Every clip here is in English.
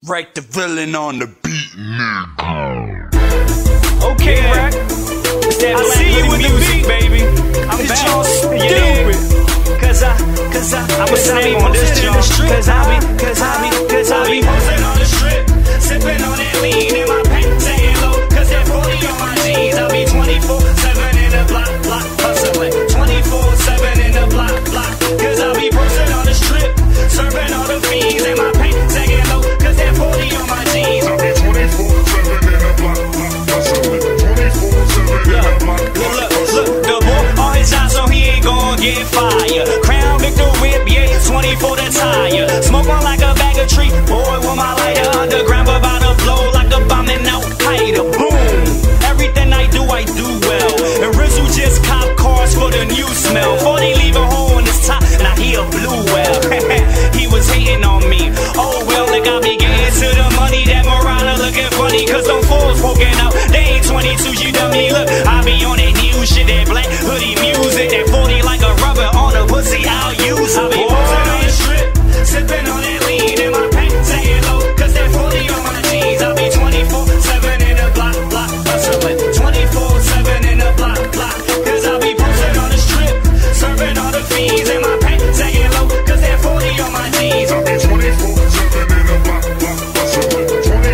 Write the villain on the beat, nigga. Okay, yeah. I see you with the music, baby. I'm back. Stupid. Cause I'm a slave on this jump. Cause I be posting on the strip, sipping on that lean in my pants, saying low. Cause that 40 on my jeans. I be 24/7 in the block, hustling. 24/7 in the block. Cause I be posting on the strip, serving all the fiends in my pants, saying low. Cause that 40 on my jeans. I be 24/7 in the block, hustling. 24/7 in the block. Look, the boy on his eye, so he ain't gon' get fired. Crown Victor whip, yeah, 24 the tire. Smoke on like a bag of tree, boy, with my lighter underground, but about to blow like a bomb and Al Qaeda. Boom! Everything I do well. And Rizzo just cop cars for the new smell. 40 leave a hole in his top, now he a blue well. He was hating on me. Oh well, they got me getting to the money. That Murata looking funny, cause them fools poking out. They ain't 22, you dummy. Look, I be on that new shit, that black hoodie music. That 40 like a rubber on a pussy, I'll use it. I be posting on the strip, sipping on that lean in my pants, saying low. Cause that 40 on my jeans. I be 24/7 in the block, hustling. 24/7 in the block. Cause I be posting on the strip, serving all the fiends in my pants, saying low. Cause that 40 on my jeans. I be 24/7 in the block, hustling.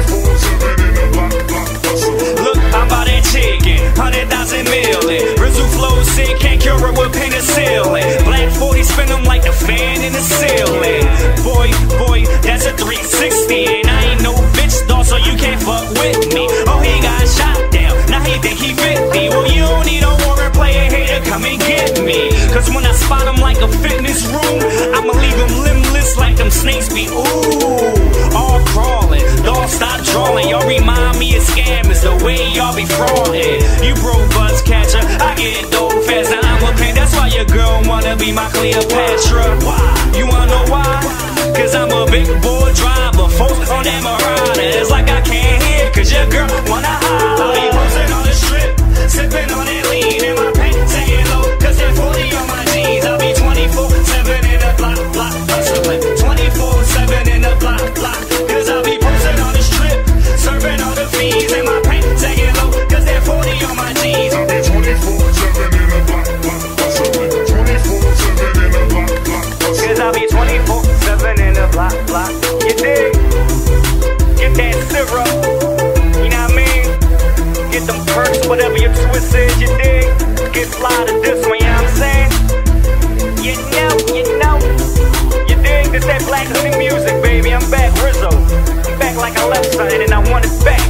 24/7 in the block, hustling. Look, I'm about that chicken, 100,000 million. Rizzo flow sick, can't cure it with penicillin. Black 40 spin them like the fan in the ceiling. Boy, that's a 360. And I ain't no bitch dog, so you can't fuck with me. Oh, he got shot down, now he think he 50. Well, you don't need a warrant, play a hater, come and get me. Cause when I spot him like a fitness room, I'ma leave him limbless like them snakes be. Ooh, all crawling, dog stop drawing. Y'all remind me of scammers, the way y'all be frauding. You broke buzz catcher, I get dope fast, now I'm a pain. That's why your girl wanna be my Cleopatra. Why? You wanna know why? Cause I'm a big boy driver, folks on that Murata. It's like I can't hear, cause your girl wanna holler. I be posting on the strip, sipping on that lean in my pants, saying low. Cause that 40 on my jeans. I be 24/7 in the block, hustling. 24/7 in the block. Cause I be posting on the strip, serving all the fiends in my pants, saying low. Cause that 40 on my jeans. I be 24/7 in the block, hustling. 24/7 in the block, hustling. Cause I be 24/7 in the block. You dig? Get that syrup, you know what I mean? Get them perks, whatever your twist is, you dig? Get fly to this one, you know what I'm saying? You know. You dig? This that black music, baby. I'm back, Rizzo. I'm back like I left something and I want it back.